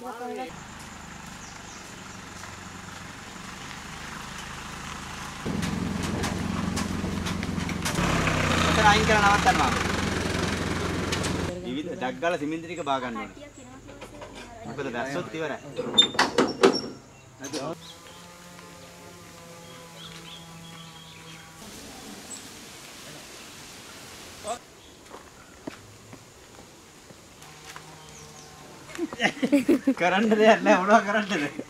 අයින් කරලා නවත්තනවා. විවිධ ඩග් ගාලා සිමෙන්ති ටික බා ගන්න ඕනේ. මොකද දැස්සොත් ඉවරයි. කරන්න දෙයක් නැහැ මොනවා කරන්නද?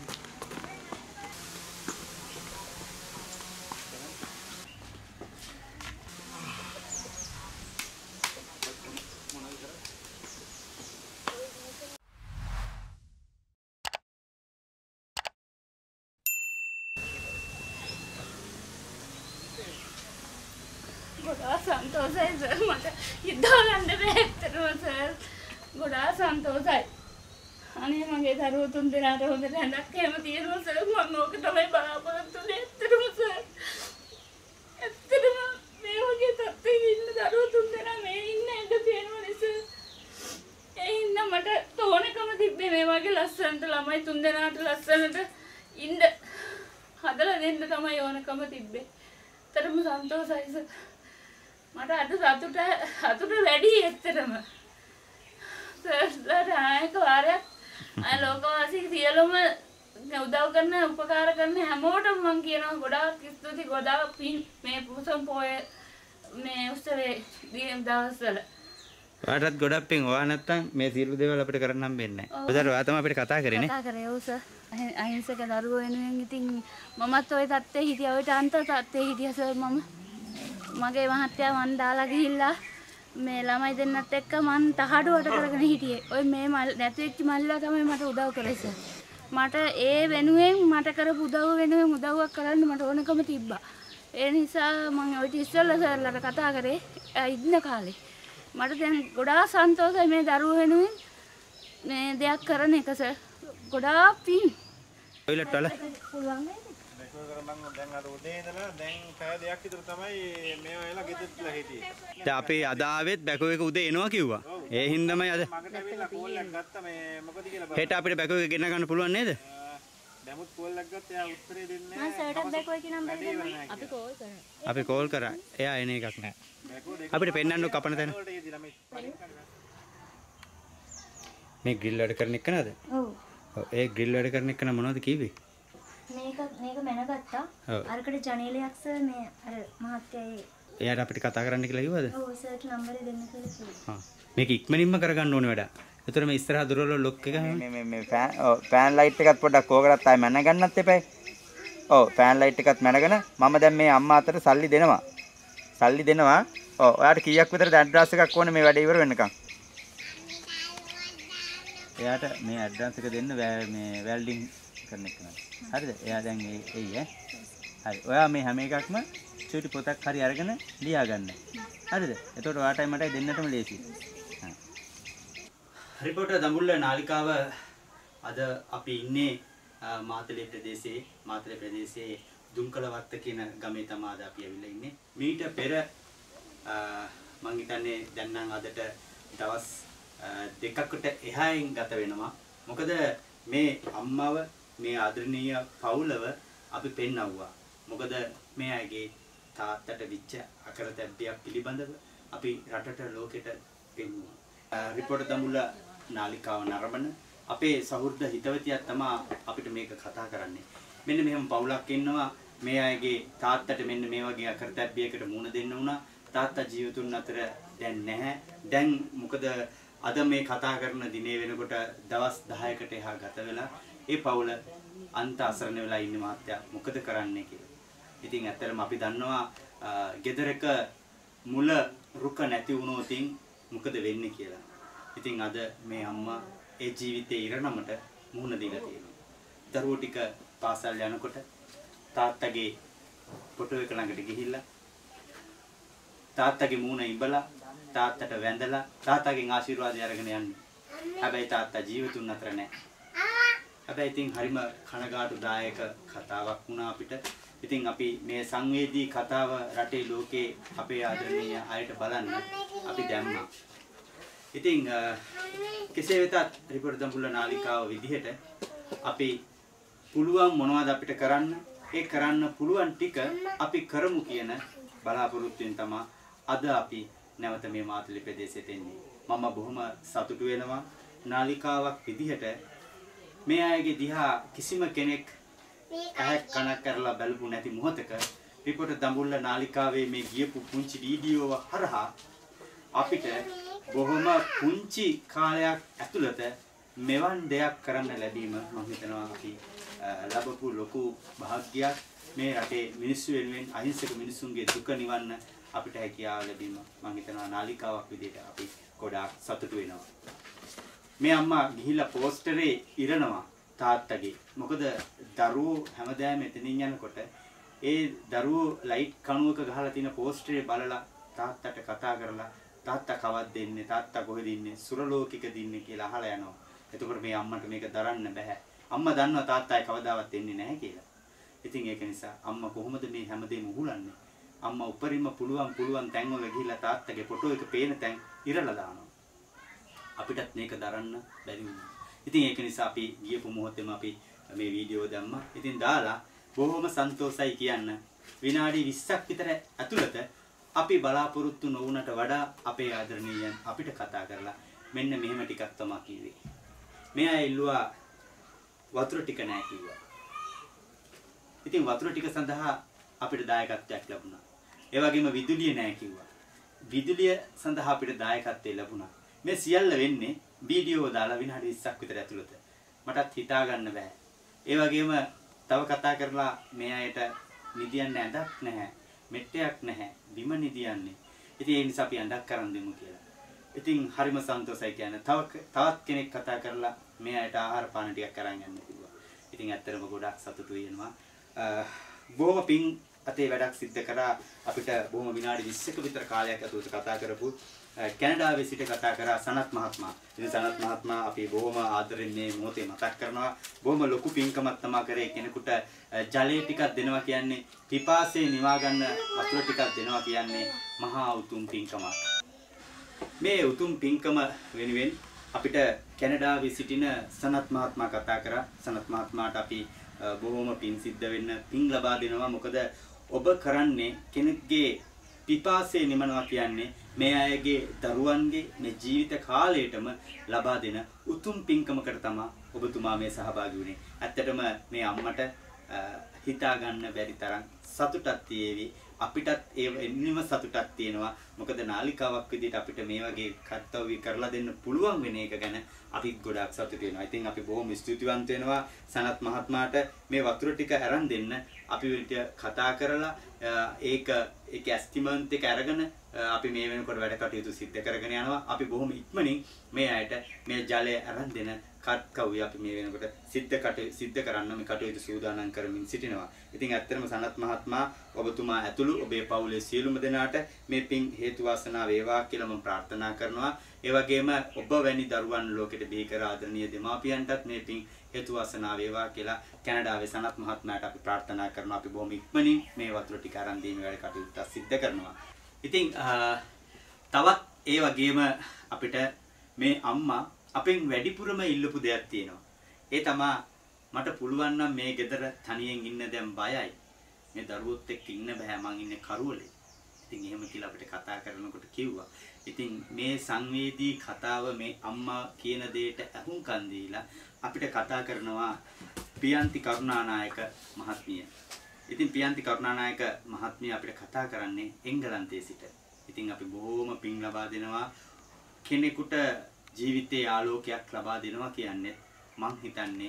ගොඩාක් සන්තෝෂයි සර් මට හිතා ගන්න බැහැ ඇත්තටම සර් ගොඩාක් සන්තෝෂයි අනේ මගේ දරුවෝ තුන් දෙනාට හොඳ නැණක් එහෙම තියෙනවා සර් මම ඕක තමයි බලාපොරොත්තු වෙන්නේ ඇත්තටම සර් ඇත්තටම මේ වගේ තත්ත්වෙක ඉන්න දරුවෝ තුන් දෙනා මේ ඉන්න එක තියෙනවා සර් ඒ හින්දා මට තෝරනකම තිබ්බේ මේ වගේ ලස්සනට ළමයි තුන් දෙනාට ලස්සනට ඉන්න හදලා දෙන්න තමයි ඕනකම තිබ්බේ ඇත්තටම සන්තෝෂයි සර් මට අද සතුට වැඩි ඇත්තටම සර්ලා ආයක වාරයක් ලෝකවාසී සියලුම උදව් කරන උපකාර කරන හැමෝටම මම කියනවා ගොඩාක් ස්තුති ගොඩාක් පින් මේ පුසම් පොය මේ උත්සවේ දවස්වල ඔයාටත් ගොඩක් පින් ඔයා නැත්තම් මේ සියලු දේවල් අපිට කරන්න හම්බෙන්නේ නැහැ. ඔතන ඔයා තමයි අපිට කතා කරේ නේ. කතා කරේ ඔව් සර්. අහිංසක දරුවෝ වෙනුවෙන් ඉතින් මමත් ওই තත්ත්වයේ හිටියා. ඔය අන්ත තත්ත්වයේ හිටියා සර් මම. මගේ මහත්තයා මන් දාලා ගිහිල්ලා මේ ළමයි දෙන්නත් එක්ක මන් තහඩුවට කරගෙන හිටියේ. ඔය මේ නැති වෙච්ච මල්ලා තමයි මට උදව් කරේ සර්. මට ඒ වෙනුවෙන් මට කරපු උදව් වෙනුවෙන් උදව්වක් කරන්න මට ඕනකම තිබ්බා. ඒ නිසා මම ඔය ඉස්සෙල්ලා සර්ලාට කතා කරේ ඉන්න කාලේ. මට දැන් ගොඩාක් සන්තෝෂයි මේ දරුවෝ වෙනුවෙන් මේ දෙයක් කරන එක සර්. ගොඩාක් පින්. ටොයිලට් වල පුළුවන් නේද? මම දැන් අර උදේ ඉඳලා දැන් පැය දෙකක් විතර තමයි මේව එලා ගෙදරටලා හිටියේ. දැන් අපි අද ආවෙත් බැකෝ එක උදේ එනවා කිව්වා. ඒ හින්දාමයි අද මගට ඇවිල්ලා කෝල් එකක් ගත්තා මේ මොකද කියලා බලන්න. හෙට අපිට බැකෝ එක ගෙන්න ගන්න පුළුවන් නේද? දැමුත් කෝල් එකක් ගත්තා එයා උත්තරේ දෙන්නේ මම සර්ටත් බැකෝ එකේ නම්බර් දෙන්න. අපි කෝල් කරා. අපි කෝල් කරා. එයා එන එකක් නෑ. අපිට පෙන්නන්නු කපන තැන. මේ ග්‍රිල් වැඩ කරන එක නේද? ඔව්. ඔව් ඒ ග්‍රිල් වැඩ කරන එක නම් මොනවද කිව්වේ? මේක මැනගත්තා. අරකට ජනේලයක් සර් මේ අර මහත්තයා එයාට අපිට කතා කරන්න කියලා කිව්වද? ඔව් සර්ට නම්බරේ දෙන්න කියලා කිව්වා. හා. මේක ඉක්මනින්ම කරගන්න ඕනේ වැඩ. ඒතර මේ ඉස්සරහ දොරවල ලොක් එක මේ ෆෑන් ලයිට් එකත් පොඩ්ඩක් ඕකටත් ආයෙ මැන ගන්නත් එපයි. ඔව් ෆෑන් ලයිට් එකත් මැනගෙන මම දැන් මේ අම්මා අතට සල්ලි දෙනවා. ඔව් ඔයාට කීයක් විතරද ඇඩ්‍රස් එකක් ඕනේ මේ වැඩේ ඉවර වෙනකන්? එයාට මේ ඇඩ්‍රස් එක දෙන්න මේ වෙල්ඩින් කරන එක නේද? හරිද? එයා දැන් එයි ඈ. හරි. ඔයා මේ හැම එකක්ම චූටි පොතක් හරි අරගෙන ලියා ගන්න. හරිද? එතකොට ඔයාටයි මටයි දෙන්නටම ලේසියි. රිපෝටර් දඹුල්ල නාලිකාව අද අපි ඉන්නේ මාතලේ ප්‍රදේශයේ දුම්කලවත්ත කියන ගමේ තමයි අද අපි ඇවිල්ලා ඉන්නේ. මීට පෙර මම හිතන්නේ දැන් නම් අදට දවස් දෙකකට එහායින් ගත වෙනවා. මොකද මේ අම්මව මේ ආදරණීය පවුලව අපි පෙන්නවුවා. මොකද මේ අයගේ තාත්තට විච්ච අකරතැබ්බයක් පිළිබඳව අපි රටට ලෝකෙට පෙන්වුවා. රිපෝටර් දඹුල්ල නාලිකාව නරඹන අපේ සහෘද හිතවතියක් තමයි අපිට මේක කතා කරන්නේ. මෙන්න මෙහෙම පවුලක් ඉන්නවා. මේ අයගේ තාත්තට මෙන්න මේ වගේ අකරතැබ්බයකට මුහුණ දෙන්න වුණා. තාත්තා ජීවිතුන් අතර දැන් නැහැ. දැන් මොකද අද මේ කතා කරන දිනේ වෙනකොට දවස් 10කට එහා ගත වෙලා ඒ පවුල අන්ත අසරණ වෙලා ඉන්න මාත්‍යා මොකද කරන්නේ කියලා. ඉතින් ඇත්තටම අපි දන්නවා ගෙදරක මුල රුක නැති වුණොත් මොකද වෙන්නේ කියලා. ඉතින් අද මේ අම්මා ඒ ජීවිතේ ඉරණමට මුහුණ දීලා තියෙනවා. දරුවෝ ටික පාසල් යනකොට තාත්තගේ ෆොටෝ එක ළඟට ගිහිල්ලා තාත්තගේ මූණ ඉඹලා තාත්තට වැඳලා තාත්තගෙන් ආශිර්වාදය අරගෙන යන්නේ. හැබැයි තාත්තා ජීවිතුන් අතර නැහැ. හැබැයි ඉතින් හරිම කනගාටුදායක කතාවක් වුණා අපිට. ඉතින් අපි මේ සංවේදී කතාව රටේ ලෝකේ අපේ ආදරණීය අයට බලන්න අපි දැම්මා. ඉතින් කෙසේ වෙතත් රිපෝට් දඹුල්ල නාලිකාව විදිහට අපි පුළුවන් මොනවද අපිට කරන්න ඒ කරන්න පුළුවන් ටික අපි කරමු කියන බලාපොරොත්තුෙන් තමයි අද අපි නැවත මේ මාතලේ ප්‍රදේශයට එන්නේ. මම බොහොම සතුටු වෙනවා නාලිකාවක් විදිහට මේ අයගේ දිහා කිසිම කෙනෙක් ඇහක් කනක් කරලා බලපු නැති මොහොතක රිපෝට් දඹුල්ල නාලිකාවේ මේ ගියපු පුංචි වීඩියෝව හරහා අපිට බොහොම පුංචි කාලයක් ඇතුළත මෙවන් දෙයක් කරන්න ලැබීම මම හිතනවා අපි ලැබපු ලොකු භාග්‍යයක්. මේ රටේ මිනිස්සු වෙනුවෙන් අහිංසක මිනිසුන්ගේ දුක නිවන්න අපිට හැකියාව ලැබීම මම හිතනවා නාලිකාවක් විදිහට අපි ගොඩාක් සතුටු වෙනවා. මේ අම්මා ගිහිල්ලා පෝස්ටරේ ඉරනවා තාත්තගේ. මොකද දරුවෝ හැමදාම එතනින් යනකොට ඒ දරුවෝ ලයිට් කණුවක ගහලා තියෙන පෝස්ටරේ බලලා තාත්තට කතා කරලා තාත්තා කවද්ද එන්නේ තාත්තා කොහෙද ඉන්නේ සුරලෝකිකද ඉන්නේ කියලා අහලා යනවා. එතකොට මේ අම්මට මේක දරන්න බෑ. අම්මා දන්නවා තාත්තායි කවදාවත් එන්නේ නැහැ කියලා. ඉතින් ඒක නිසා අම්මා කොහොමද මේ හැමදේම උහුලන්නේ? අම්මා උපරිම පුළුවන් තැන්වල ගිහිල්ලා තාත්තගේ ෆොටෝ එක පේන තැන් ඉරලා දානවා. අපිටත් මේක දරන්න බැරි වුණා. ඉතින් ඒක නිසා අපි ගියපු මොහොතේම අපි මේ වීඩියෝ දැම්මා. ඉතින් දාලා බොහොම සන්තෝෂයි කියන්න. විනාඩි 20ක් විතර ඇතුළත අපි බලාපොරොත්තු නොවුනට වඩා අපේ ආදරණීයයන් අපිට කතා කරලා මෙන්න මෙහෙම ටිකක් තමයි කිව්වේ. මෙයා ඉල්ලුවා වතුර ටික නැහැ කිව්වා. ඉතින් වතුර ටික සඳහා අපිට දායකත්වයක් ලැබුණා. ඒ වගේම විදුලිය නැහැ කිව්වා. විදුලිය සඳහා අපිට දායකත්වය ලැබුණා. මේ සියල්ල වෙන්නේ වීඩියෝ දාලා විනාඩි 20ක් විතර ඇතුළත. මටත් හිතා ගන්න බෑ. ඒ වගේම තව කතා කරලා මේ අයට නිදියන්න ඇඳක් නැහැ. මෙට්ටයක් නැහැ. බිම නිදියන්නේ. ඉතින් ඒ නිසා අපි ඇඳක් කරන් දෙමු කියලා. ඉතින් හරිම සන්තෝෂයි කියන්නේ. තවත් කෙනෙක් කතා කරලා මේ අයට ආහාර පාන ටිකක් අරන් යන්න කිව්වා. ඉතින් ඇත්තටම ගොඩක් සතුටු වෙනවා. බොහොම පිං අතේ වැඩක් සිද්ධ කරා අපිට බොහොම විනාඩි 20ක විතර කාලයක් ඇතුළත කතා කරපු කැනඩාවේ සිට කතා කරා සනත් මහත්මයා. ඉතින් සනත් මහත්මයා අපි බොහොම ආදරෙන් මේ මොහොතේ මතක් කරනවා. බොහොම ලොකු පිංකමක් තමයි කරේ. කෙනෙකුට ජලය ටිකක් දෙනවා කියන්නේ පිපාසය නිවා ගන්න වතුර ටිකක් දෙනවා කියන්නේ මහා උතුම් පිංකමක්. මේ උතුම් පිංකම වෙනුවෙන් අපිට කැනඩාවේ සිටින සනත් මහත්මයා කතා කරා. සනත් මහත්මයාට අපි බොහොම පිං සිද්ධ වෙන්න පිං ලබා දෙනවා. මොකද ඔබ කරන්නේ කෙනෙක්ගේ පිපාසය නිමනවා කියන්නේ මේ අයගේ දරුවන්ගේ මේ ජීවිත කාලයටම ලබා දෙන උතුම් පින්කමකට තමයි ඔබතුමා මේ සහභාගී වුණේ. ඇත්තටම මේ අම්මට හිතා ගන්න බැරි තරම් සතුටක් තියේවි. අපිටත් ඒ එන්නම සතුටක් තියෙනවා. මොකද නාලිකාවක් විදිහට අපිට මේ වගේ කර්තව්‍ය කරලා දෙන්න පුළුවන් වෙන එක ගැන අපි ගොඩාක් සතුටු වෙනවා. ඉතින් අපි බොහොම ස්තුතිවන්ත වෙනවා සනත් මහත්මයාට මේ වතුර ටික අරන් දෙන්න. අපි කතා කරලා ඒක ඇස්ටිමන්ට් එක අරගෙන අපි මේ වෙනකොට වැඩ කටයුතු සිද්ධ කරගෙන යනවා. අපි බොහොම ඉක්මනින් මේ අයට මේ ජලය අරන් දෙන කට්කව්‍ය අපි මේ වෙනකොට සිද්ධ කරන්න මේ කටයුතු සූදානම් කරමින් සිටිනවා. ඉතින් ඇත්තටම සනත් මහත්මයා ඔබතුමා ඇතුළු ඔබේ පවුලේ සියලුම දෙනාට මේ පින් හේතු වාසනා වේවා කියලා මම ප්‍රාර්ථනා කරනවා. ඒ වගේම ඔබ වැනි දරුවන් ලෝකෙට බිහි කර ආදරණීය දෙමාපියන්ටත් මේ පින් හේතු වාසනා වේවා කියලා කැනඩාවේ සනත් මහත්මයාට අපි ප්‍රාර්ථනා කරනවා. අපි බොහොම ඉක්මනින් මේ වතුර ටික අරන් දීමේ වැඩ කටයුතු සිද්ධ කරනවා. ඉතින් තවත් ඒ වගේම අපිට මේ අම්මා අපෙන් වැඩිපුරම ඉල්ලපු දෙයක් තියෙනවා. ඒ තමයි මට පුළුවන් නම් මේ ගෙදර තනියෙන් ඉන්න දැන් බයයි. මේ දරුවොත් එක්ක ඉන්න බෑ මං ඉන්නේ කරුවලේ. ඉතින් එහෙම කියලා අපිට කතා කරනකොට කිව්වා. ඉතින් මේ සංවේදී කතාව මේ අම්මා කියන දෙයට අහුම්කන් දීලා අපිට කතා කරනවා පියන්ති කරුණානායක මහත්මිය. ඉතින් පියන්ති කරුණානායක මහත්මිය අපිට කතා කරන්නේ එංගලන්තයේ සිට. ඉතින් අපි බොහොම පිං ලබා දෙනවා. කෙනෙකුට ජීවිතයේ ආලෝකයක් ලබා දෙනවා කියන්නේ මං හිතන්නේ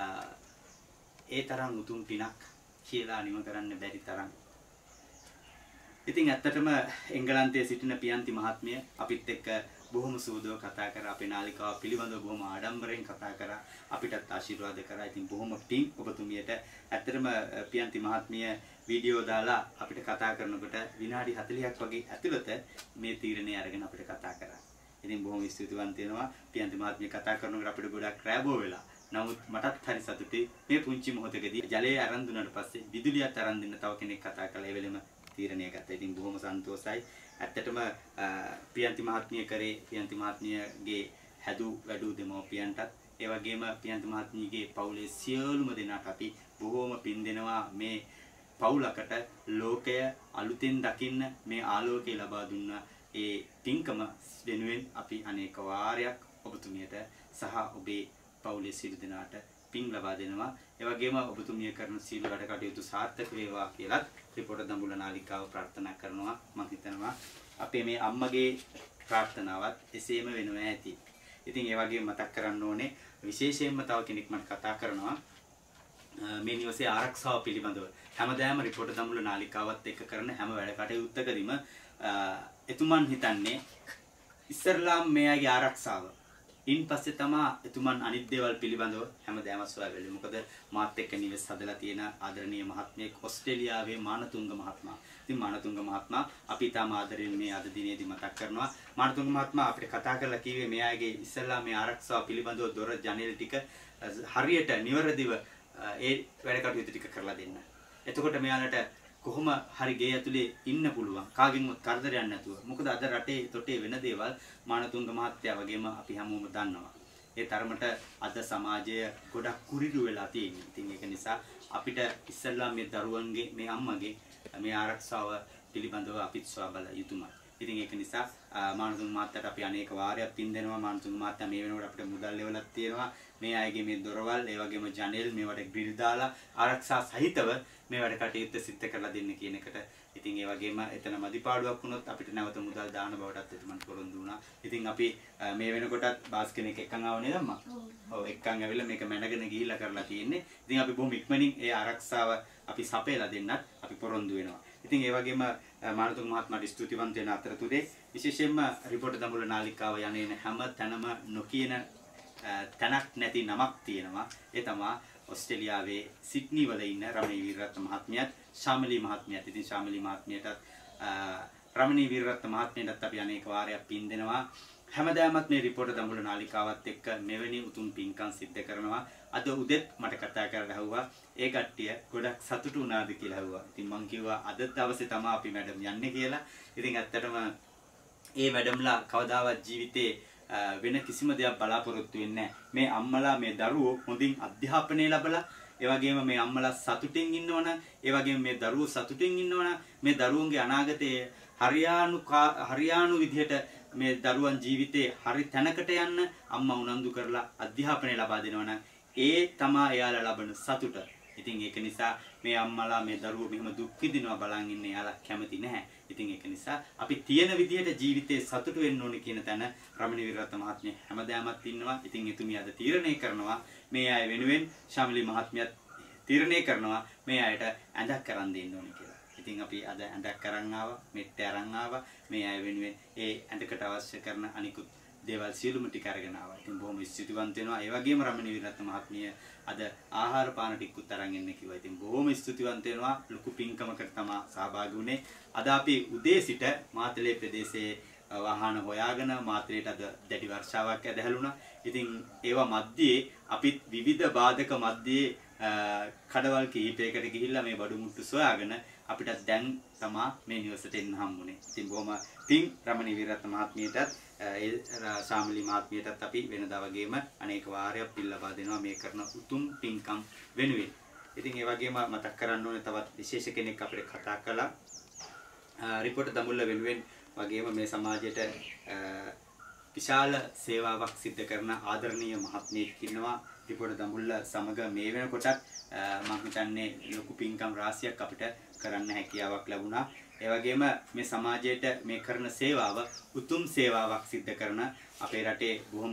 ඒ තරම් උතුම් පිනක් කියලා නිම කරන්න බැරි තරම්. ඉතින් ඇත්තටම එංගලන්තයේ සිටින පියන්ති මහත්මිය අපිත් එක්ක බොහොම සූදව කතා කරා. අපේ නාලිකාව පිළිබඳව බොහොම ආඩම්බරෙන් කතා කරා. අපිටත් ආශිර්වාද කරා. ඉතින් බොහොම පිං ඔබතුමියට. ඇත්තටම පියන්ති මහත්මිය වීඩියෝ දාලා අපිට කතා කරනකොට විනාඩි 40ක් වගේ ඇතුළත මේ තීරණය අරගෙන අපිට කතා කරා. ඉතින් බොහොම ස්තුතිවන්ත වෙනවා. පියන්ති මහත්මිය කතා කරනකොට අපිට ගොඩක් රැබෝ වෙලා. නමුත් මටත් හරි සතුටුයි මේ පුංචි මොහොතකදී ජලය අරන් දුන්නාට පස්සේ විදුලියත් අරන් දෙන්න තව කෙනෙක් කතා කළා. ඒ වෙලෙම තීරණය ගත්තා. ඉතින් බොහොම සන්තෝෂයි. ඇත්තටම ප්‍රියන්ති මහත්මිය කරේ ප්‍රියන්ති මහත්මියගේ හැදු වැඩු දෙමෝපියන්ටත් ඒ වගේම ප්‍රියන්ති මහත්මියගේ පවුලේ සියලුම දෙනාට අපි බොහෝම පින් දෙනවා මේ පවුලකට ලෝකය අලුතෙන් දකින්න මේ ආලෝකය ලබා දුන්න ඒ පින්කම වෙනුවෙන් අපි අනේක වාරයක් ඔබතුමියට සහ ඔබේ පවුලේ සියලු දෙනාට පින් ලබා දෙනවා. ඒ වගේම ඔබතුමිය කරන සීල වැඩ කටයුතු සාර්ථක වේවා කියලාත් රිපෝටර් දඹුල්ල නාලිකාව ප්‍රාර්ථනා කරනවා. මම හිතනවා අපේ මේ අම්මගේ ප්‍රාර්ථනාවත් එසේම වෙනවා ඇති. ඉතින් ඒ වගේම මතක් කරන්න ඕනේ විශේෂයෙන්ම තව කෙනෙක් මට කතා කරනවා මේ නිවසේ ආරක්ෂාව පිළිබඳව. හැමදාම රිපෝටර් දඹුල්ල නාලිකාවත් එක්ක කරන හැම වැඩ කටයුත්තකදීම එතුමන් හිතන්නේ ඉස්සරලාම් මෙයාගේ ආරක්ෂාව. ඉන්පස්සේ තමයි එතුමන් අනිත් දේවල් පිළිබඳව හැමදාම සොයාගන්නේ. මොකද මාත් එක්ක නිවෙස් හදලා තියෙන ආදරණීය මහත්මයෙක් ඕස්ට්‍රේලියාවේ මානතුංග මහත්මයා. ඉතින් මානතුංග මහත්මයා අපි තාම ආදරෙන් මේ අද දිනේදී මතක් කරනවා. මානතුංග මහත්මයා අපිට කතා කරලා කිව්වේ මෙයාගේ ඉස්සරලා මේ ආරක්ෂාව පිළිබඳව දොර ජනෙල් ටික හරියට නිවැරදිව ඒ වැඩ කටයුතු ටික කරලා දෙන්න. එතකොට මෙයාලට කොහොම හරි ගේ ඇතුලේ ඉන්න පුළුවන් කාගෙන්වත් කරදරයක් නැතුව. මොකද අද රටේ තොටේ වෙන දේවල් මානතුංග මහත්තයා වගේම අපි හැමෝම දන්නවා. ඒ තරමට අද සමාජය ගොඩක් කුරිරු වෙලා තියෙනවා. ඉතින් ඒක නිසා අපිට ඉස්සෙල්ලා මේ දරුවන්ගේ මේ අම්මගේ මේ ආරක්ෂාව පිළිබඳව අපිත් සොයා බල යුතුමයි. ඉතින් ඒක නිසා මානතුංග මහත්තයාට අපි අනේක වාරයක් පින් දෙනවා. මානතුංග මහත්තයා මේ වෙනකොට අපිට මුදල් ලෙවලක් තියෙනවා. මේ අයගේ මේ දොරවල් ඒ වගේම ජනෙල් මේවට ග්‍රිල් දාලා ආරක්ෂා සහිතව මේ වැඩ කටයුත්ත සිද්ධ කරලා දෙන්න කියන එකට. ඉතින් ඒ වගේම එතන මදිපාඩුවක් වුණොත් අපිට නැවත මුදල් දාන බවටත් එතුමන් පොරොන්දු වුණා. ඉතින් අපි මේ වෙනකොටත් බාස් කෙනෙක් එක්කන් ආව නේද අම්මා? ඔව් එක්කන් ඇවිල්ලා මේක මැනගෙන ගිහිල්ලා කරලා තියෙන්නේ. ඉතින් අපි බොහොම ඉක්මනින් ඒ ආරක්ෂාව අපි සපයලා දෙන්නත් අපි පොරොන්දු වෙනවා. ඉතින් ඒ වගේම මානතුංග මහත්මයාට ස්තුතිවන්ත වෙන අතරතුරේ විශේෂයෙන්ම රිපෝටර් දඹුල්ල නාලිකාව යන්නේ හැම තැනම නොකියන තැනක් නැති නමක් තියෙනවා. ඒ තමයි ඕස්ට්‍රේලියාවේ සිඩ්නි වල ඉන්න රමණී වීරරත්න මහත්මියත් ශාමලී මහත්මියත්. ඉතින් ශාමලී මහත්මියටත් රමණී වීරරත්න මහත්මියටත් අපි අනේක වාරයක් පින් දෙනවා. හැමදාමත් මේ රිපෝටර් දඹුල්ල නාලිකාවත් එක්ක මෙවැනි උතුම් පින්කම් සිද්ධ කරනවා. අද උදෙත් මට කතා කරලා ඇහුවා ඒ කට්ටිය ගොඩක් සතුටු වුණාද කියලා ඇහුවා. ඉතින් මං කිව්වා අද දවසේ තමයි අපි මැඩම් යන්නේ කියලා. ඉතින් ඇත්තටම ඒ මැඩම්ලා කවදාවත් ජීවිතේ වෙන කිසිම දෙයක් බලාපොරොත්තු වෙන්නේ නැහැ. මේ අම්මලා මේ දරුවෝ හොඳින් අධ්‍යාපනය ලැබලා ඒ වගේම මේ අම්මලා සතුටින් ඉන්නවනම් ඒ වගේම මේ දරුවෝ සතුටින් ඉන්නවනම් මේ දරුවන්ගේ අනාගතයේ හරියාණු විදිහට මේ දරුවන් ජීවිතේ හරි තැනකට යන්න අම්මා උනන්දු කරලා අධ්‍යාපනය ලබා දෙනවනම් ඒ තමයි එයාලා ලබන සතුට. ඉතින් ඒක නිසා මේ අම්මලා මේ දරුවෝ මෙහෙම දුක් විඳිනවා බලන් ඉන්නේ එයාලා කැමති නැහැ. ඉතින් ඒක නිසා අපි තියෙන විදිහට ජීවිතේ සතුටු වෙන්න ඕනේ කියන තැන රමණී වීරරත්න මහත්මිය හැමදාමත් ඉන්නවා. ඉතින් එතුමිය අද තීරණය කරනවා මේ අය වෙනුවෙන් ශාමලී මහත්මියත් තීරණය කරනවා මේ අයට ඇඳක් කරන් දෙන්න ඕනේ කියලා. ඉතින් අපි අද ඇඳක් කරන් ආවා, මෙට්ට අරන් ආවා. මේ අය වෙනුවෙන් ඒ ඇඳකට අවශ්‍ය කරන අනිකුත් දේවල් සියලුම ටික අරගෙන ආවා. ඉතින් බොහොම ස්තුතිවන්ත වෙනවා. ඒ වගේම රමණී වීරරත්න මහත්මිය අද ආහාර පාන ටිකකුත් අරන් එන්න කිව්වා. ඉතින් බොහොම ස්තුතිවන්ත වෙනවා. ලොකු පින්කමකට තමයි සහභාගී වුණේ. අද අපි උදේ සිට මාතලේ ප්‍රදේශයේ වාහන හොයාගෙන මාතලේට අද දැඩි වර්ෂාවක් ඇදහැළුණා. ඉතින් ඒවා මැද්දේ අපිත් විවිධ බාධක මැද්දේ කඩවල් කිහිපයකට ගිහිල්ලා මේ බඩු මුට්ටු සොයාගෙන අපිට දැන් තමයි මේ නිවසට එන්න හම්බුනේ. ඉතින් බොහොම පිං රමණී වීරරත්න මහත්මියටත් ඒ ශාමලී මහත්මියටත් අපි වෙනදා වගේම අනේක වාරයක් පින් ලබා දෙනවා මේ කරන උතුම් පින්කම් වෙනුවෙන්. ඉතින් ඒ වගේම මතක් කරන්න ඕනේ තවත් විශේෂ කෙනෙක් අපිට කතා කළා. රිපෝටර් දඹුල්ල වෙනුවෙන් වගේම මේ සමාජයට විශාල සේවාවක් සිදු කරන ආදරණීය මහත්මියෙක් ඉන්නවා. රිපෝටර් දඹුල්ල සමග මේ වෙනකොටත් මම හිතන්නේ ලොකු පින්කම් රාශියක් අපිට කරන්න හැකියාවක් ලැබුණා. ඒ වගේම මේ සමාජයට මේ කරන සේවාව උතුම් සේවාවක් සිදු කරන අපේ රටේ බොහොම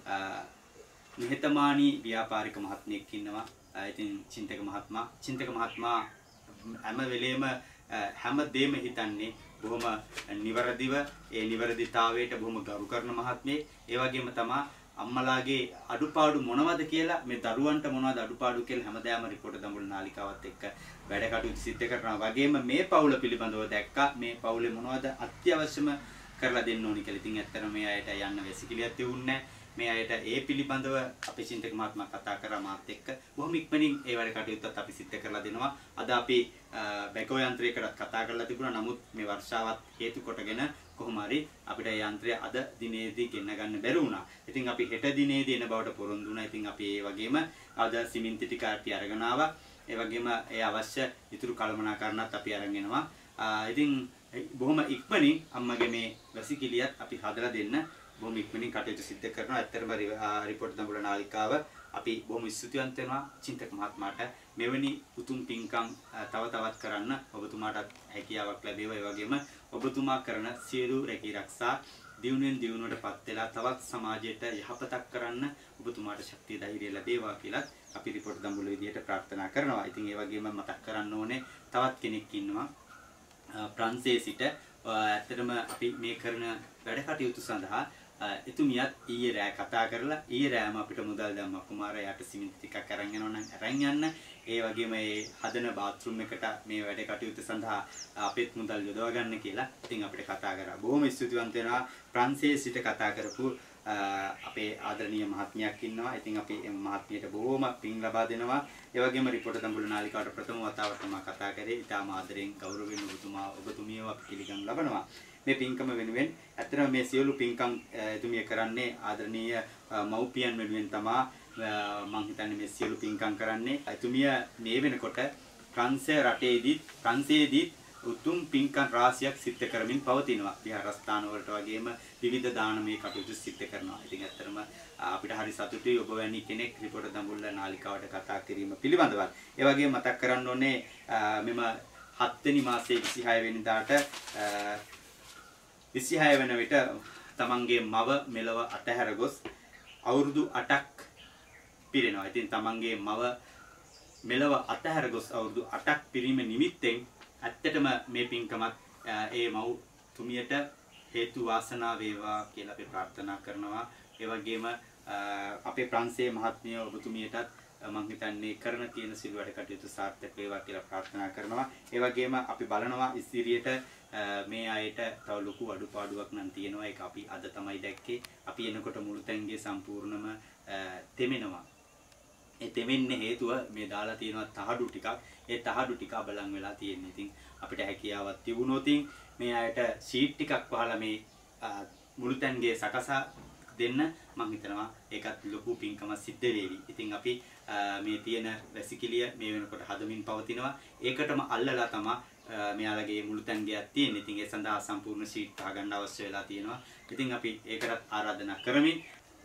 නිහතමානී ව්‍යාපාරික මහත්මියෙක් ඉන්නවා. ඉතින් චින්තක මහත්මයා හැම වෙලේම හැම දෙම හිතන්නේ බොහොම නිවැරදිව ඒ නිවැරදිතාවයට බොහොම ගරු කරන මහත්මියෙක්. ඒ වගේම තමයි අම්මලාගේ අඩුපාඩු මොනවද කියලා මේ දරුවන්ට මොනවද අඩුපාඩු කියලා හැමදාම රිපෝටර් දඹුල්ල නාලිකාවත් එක්ක වැඩ කටයුතු සිදු කරනවා. වගේම මේ පවුල පිළිබඳව දැක්කා මේ පවුලේ මොනවද අත්‍යවශ්‍යම කරලා දෙන්න ඕනි කියලා. ඉතින් ඇත්තටම මේ අයට යන්න වෙසිකිලියක් තියුන්නේ නැහැ. මේ අයට ඒ පිළිබඳව අපේ චින්තක මහත්මයා කතා කරා මාත් එක්ක. බොහොම ඉක්මනින් ඒ වැඩ කටයුත්තත් අපි සිද්ධ කරලා දෙනවා. අද අපි බැකෝ යන්ත්‍රයකටත් කතා කරලා තිබුණා. නමුත් මේ වර්ෂාවත් හේතු කොටගෙන කොහොම හරි අපිට ඒ යන්ත්‍රය අද දිනේදී ගෙන්න ගන්න බැරි වුණා. ඉතින් අපි හෙට දිනේදී එන බවට පොරොන්දු වුණා. ඉතින් අපි ඒ වගේම අද සිමෙන්ති ටික අපි අරගෙන ආවා. ඒ වගේම ඒ අවශ්‍ය ඉතුරු කළමනාකරණත් අපි අරන් එනවා. ඉතින් බොහොම ඉක්මනින් අම්මගේ මේ වැසිකිළියත් අපි හදලා දෙන්න බොහොම ඉක්මනින් කටයුතු සිද්ධ කරනවා. ඇත්තටම රිපෝට් දඹුල්ල නාලිකාව අපි බොහොම ස්තුතිවන්ත වෙනවා චින්තක මහත්මයාට. මෙවැනි උතුම් පින්කම් තව තවත් කරන්න ඔබතුමාටත් හැකියාවක් ලැබේවා. ඒ වගේම ඔබතුමා කරන සියලු රැකී ආරක්ෂා දියුණුවෙන් දියුණුවටපත් වෙලා තවත් සමාජයට යහපතක් කරන්න ඔබතුමාට ශක්තිය ධෛර්යය ලැබේවා කියලා අපි රිපෝට් දඹුල්ල විදියට ප්‍රාර්ථනා කරනවා. ඉතින් ඒ වගේම මතක් කරන්න ඕනේ තවත් කෙනෙක් ඉන්නවා ප්‍රංශයේ සිට. ඇත්තටම අපි මේ කරන වැඩ කටයුතු සඳහා එතුමියත් ඊයේ රෑ කතා කරලා ඊයේ රෑම අපිට මුදල් දැම්මා. කුමාරයාට සිමෙන්ති ටිකක් අරන් යනවා නම් අරන් යන්න. ඒ වගේම මේ හදන බාත්රූම් එකට මේ වැඩ කටයුතු සඳහා අපිත් මුදල් යොදවා ගන්න කියලා ඉතින් අපිට කතා කරා. බොහොම ස්තුතිවන්ත වෙනවා ප්‍රංශයේ සිට කතා කරපු අපේ ආදරණීය මහත්මියක් ඉන්නවා. ඉතින් අපි මේ මහත්මියට බොහොම පින් ලබා දෙනවා. ඒ වගේම රිපෝට් දඹුල්ල නාලිකාවට ප්‍රථම වතාවට මම කතා කරේ. ඉතාම ආදරෙන් ගෞරවයෙන් ඔබතුමියව අපි පිළිගන්න ලබනවා. මේ පින්කම වෙනුවෙන් ඇත්තටම මේ සියලු පින්කම් එතුමිය කරන්නේ ආදරණීය මව්පියන් වෙනුවෙන් තමයි මම හිතන්නේ මේ සියලු පින්කම් කරන්නේ. එතුමිය මේ වෙනකොට ප්‍රංශයේදී උතුම් පින්කම් රාශියක් සිද්ධ කරමින් පවතිනවා. විහාරස්ථාන වලට වගේම විවිධ දානමය කටයුතු සිද්ධ කරනවා. ඉතින් ඇත්තටම අපිට හරි සතුටුයි ඔබ වැනි කෙනෙක් රිපෝට් දඹුල්ල නාලිකාවට කතා කිරීම පිළිබඳව. ඒ වගේම මතක් කරන්න ඕනේ මෙම 7 වෙනි මාසයේ 26 වෙනිදාට 26 වෙන විට තමන්ගේ මව මෙලව අතහැර ගොස් අවුරුදු 8ක් පිරෙනවා. ඉතින් තමන්ගේ මව මෙලව අතහැර ගොස් අවුරුදු 8ක් පිරීම නිමිත්තෙන් ඇත්තටම මේ පින්කමත් ඒ මව් තුමියට හේතු වාසනා වේවා කියලා අපි ප්‍රාර්ථනා කරනවා. ඒ වගේම අපේ ප්‍රංශයේ මහත්මිය ඔබතුමියටත් මම හිතන්නේ කරන තියෙන සිල් වැඩ කටයුතු සාර්ථක වේවා කියලා ප්‍රාර්ථනා කරනවා. ඒ වගේම අපි බලනවා ඉදිරියට මේ අයට තව ලොකු අඩුපාඩුවක් නම් තියෙනවා. ඒක අපි අද තමයි දැක්කේ. අපි එනකොට මුළුතැන්ගේ සම්පූර්ණම තෙමෙනවා. ඒ තෙමෙන්නේ හේතුව මේ දාලා තියෙනවා තහඩු ටිකක්. ඒ තහඩු ටික අබලන් වෙලා තියෙන්නේ. ඉතින් අපිට හැකියාවක් තිබුණොත් මේ අයට ෂීට් ටිකක් වහලා මේ මුළුතැන්ගේ සකසා දෙන්න මම හිතනවා ඒකත් ලොකු පින්කමක් සිද්ධ වේවි. ඉතින් අපි මේ තියෙන වැසිකිළිය මේ වෙනකොට හදමින් පවතිනවා. ඒකටම අල්ලලා තමයි මෙයාලගේ මුළුතැන් ගයක් තියෙන්නේ. ඉතින් ඒ සඳහා සම්පූර්ණ ෂීට් ගන්න අවශ්‍ය වෙලා තියෙනවා. ඉතින් අපි ඒකටත් ආරාධනා කරමින්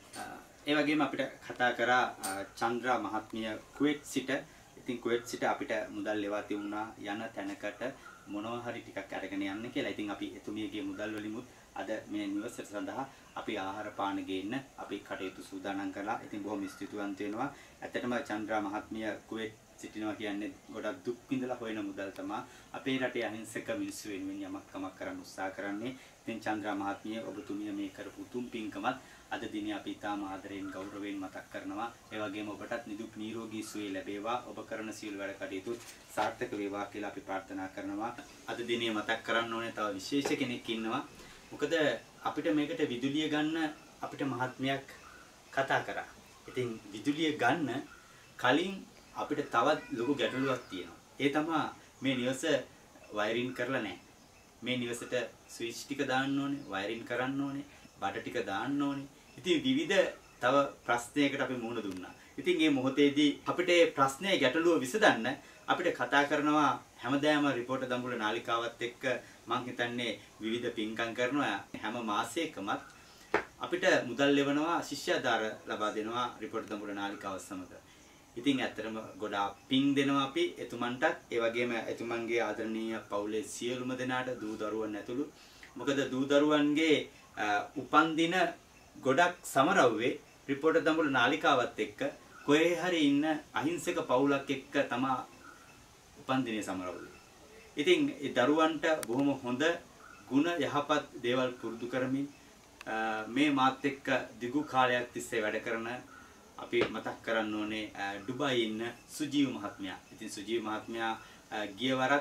ඒ වගේම අපිට කතා කරා චන්ද්‍රා මහත්මිය කුවේට් සිට. ඉතින් කුවේට් සිට අපිට මුදල් ලෙවා තියුණා යන තැනකට මොනවා හරි ටිකක් අරගෙන යන්න කියලා. ඉතින් අපි එතුමියගේ මුදල් වලිමුත් අද මේ නිවසට සඳහා අපි ආහාර පාන ගේන්න අපි කටයුතු සූදානම් කළා. ඉතින් බොහොම ස්තුතිවන්ත වෙනවා. ඇත්තටම චන්ද්‍රා මහත්මිය කුවේට් සිටිනවා කියන්නේ ගොඩක් දුක් විඳලා හොයන මුදල් තමයි අපේ රටේ අහිංසක මිනිස්සු වෙනුවෙන් යමක් කරන්න උත්සාහ කරන්නේ. ඉතින් චන්ද්‍රා මහත්මිය ඔබතුමිය මේ කරපු උතුම් පින්කමත් අද දිනේ අපි තාම ආදරයෙන් ගෞරවයෙන් මතක් කරනවා. ඒ වගේම ඔබටත් නිදුක් නිරෝගී සුවය ලැබේවා. ඔබ කරන සියලු වැඩ කටයුතු සාර්ථක වේවා කියලා අපි ප්‍රාර්ථනා කරනවා. අද දිනේ මතක් කරන්න ඕනේ තව විශේෂ කෙනෙක් ඉන්නවා. මොකද අපිට මේකට විදුලිය ගන්න අපිට මහත්මයක් කතා කරා. ඉතින් විදුලිය ගන්න කලින් අපිට තවත් ලොකු ගැටලුවක් තියෙනවා. ඒ තමයි මේ නිවස වයරින් කරලා නැහැ. මේ නිවසට ස්විච් ටික දාන්න ඕනේ, වයරින් කරන්න ඕනේ, බඩ ටික දාන්න ඕනේ. ඉතින් විවිධ තව ප්‍රශ්නයකට අපි මුහුණ දුන්නා. ඉතින් මේ මොහොතේදී අපිට මේ ප්‍රශ්නේ ගැටලුව විසඳන්න අපිට කතා කරනවා හැමදාම රිපෝට් දඹුල්ල නාලිකාවත් එක්ක මම හිතන්නේ විවිධ පින්කම් කරනවා. හැම මාසයකමත් අපිට මුදල් ලැබෙනවා ශිෂ්‍යාධාර ලබා දෙනවා රිපෝට් දඹුල්ල නාලිකාව සමග. ඉතින් ඇත්තටම ගොඩාක් පින් දෙනවා අපි එතුමන්ටත්. ඒ වගේම එතුමන්ගේ ආදරණීය පවුලේ සියලුම දෙනාට දූ දරුවන් ඇතුළු. මොකද දූ දරුවන්ගේ උපන්දින ගොඩක් සමරව්වේ රිපෝට් දඹුල්ල නාලිකාවත් එක්ක කොහේ හරි ඉන්න අහිංසක පවුලක් එක්ක තමයි උපන්දිනේ සමරවුවේ. ඉතින් ඒ දරුවන්ට බොහොම හොඳ ගුණ යහපත් දේවල් පුරුදු කරමින් මේ මාත් එක්ක දිගු කාලයක් තිස්සේ වැඩ කරන අපි මතක් කරන්න ඕනේ ඩුබායි ඉන්න සුජීව් මහත්මයා. ඉතින් සුජීව් මහත්මයා ගිය වරත්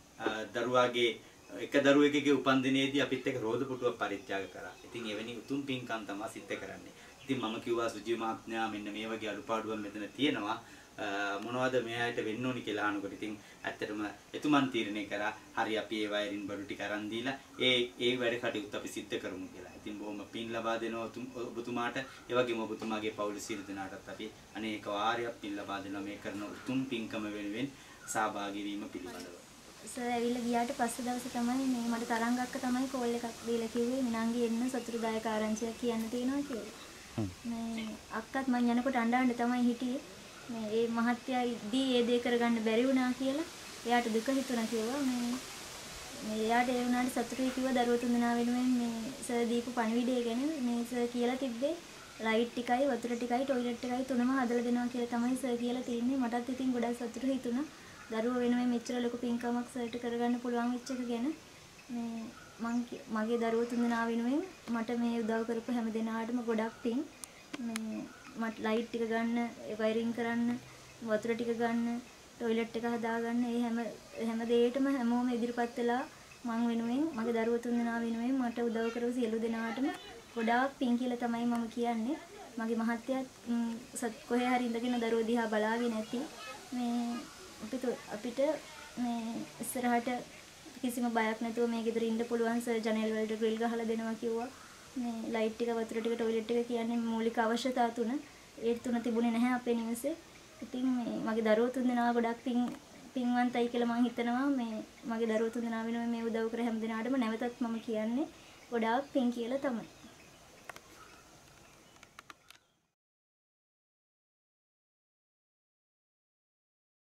දරුවාගේ එක දරුවෙකුගේ උපන්දිනේදී අපිත් එක්ක රෝද පුටුවක් පරිත්‍යාග කරා. ඉතින් එවැනි උතුම් පින්කම් තමයි සිද්ධ කරන්නේ. ඉතින් මම කිව්වා සුජීව මහත්මයා මෙන්න මේ වගේ අඩුපාඩුවක් මෙතන තියෙනවා. මොනවද මෙයාට වෙන්න ඕනි කියලා අහනකොට ඉතින් ඇත්තටම එතුමන් තීරණය කරා හරි අපි ඒ වයරින් බඩු ටික අරන් දීලා ඒ වැඩ කටයුත්ත අපි සිද්ධ කරමු කියලා. ඉතින් බොහොම පින් ලබා දෙනවා ඔබතුමාට. ඒ වගේම ඔබතුමාගේ පවුලේ සියලු දෙනාටත් අපි අනේක වාරයක් පින් ලබා දෙනවා මේ කරන උතුම් පින්කම වෙනුවෙන් සහභාගී වීම පිළිබඳව. සර් ඇවිල්ලා ගියාට පස්සේ දවසේ තමයි මේ මට තරංගක්ක තමයි කෝල් එකක් දීලා කිව්වේ මිනංගි එන්න සතුටුදායක ආරංචියක් කියන්න තියෙනවා කියලා. මේ අක්කත් මං යනකොට අඬ තමයි හිටියේ. මේ ඒ මහත්තයා ඉදී ඒ දේ කරගන්න බැරි වුණා කියලා එයාට දුක හිතුණා කිව්වා. මේ එයාට ඒ වුණාට සතුටුයි කිව්වා දරුවෝ තුන්දෙනා වෙනුවෙන් මේ සර් දීපු පණිවිඩය ගැන මේ සර් කියලා තිබ්බේ ලයිට් ටිකයි වතුර ටිකයි টয়ලට් එකයි තුනම හදලා දෙනවා කියලා තමයි සර් කියලා තින්නේ. මටත් ඉතින් ගොඩක් සතුටු හිතුණා. දරුවෝ වෙනුවෙන් මෙච්චර ලොකු පින්කමක් සර්ට කරගන්න පුළුවන් වෙච්ච එක ගැන මේ මගේ දරුවෝ තුන්දෙනා වෙනුවෙන් මට මේ උදව් කරපු හැම දෙනාටම ගොඩක් පින්. මේ මට ලයිට් ටික ගන්න, වයරින් කරන්න, වතුර ටික ගන්න, টয়ලට් එක හදාගන්න, ඒ හැම දෙයකටම හැමෝම ඉදිරිපත් වෙලා මං වෙනුවෙන් මගේ දරුවෝ තුන්දෙනා වෙනුවෙන් මට උදව් කරපු සියලු දෙනාටම ගොඩාක් පින් කියලා තමයි මම කියන්නේ. මගේ මහත්තයාත් කොහේ හරි ඉඳගෙන දරුවෝ දිහා බලාගෙන නැති මේ අපිට මේ ඉස්සරහට කිසිම බයක් නැතුව මේ ගෙදර ඉන්න පුළුවන් සර් ජනේල් වලට ග්‍රිල් ගහලා දෙනවා කිව්වා. මේ ලයිට් ටික වතුර ටික টয়ලට් එක කියන්නේ මූලික අවශ්‍යතා තුන. ඒ තුන තිබුණේ නැහැ අපේ නිවසේ. ඉතින් මේ මගේ දරුවෝ තුන්දෙනා ගොඩක් පින්වන්තයි කියලා මම හිතනවා. මේ මගේ දරුවෝ තුන්දෙනා වෙනුවෙන් මේ උදව් කර හැම දිනාටම නැවතත් මම කියන්නේ ගොඩාක් පින් කියලා තමයි.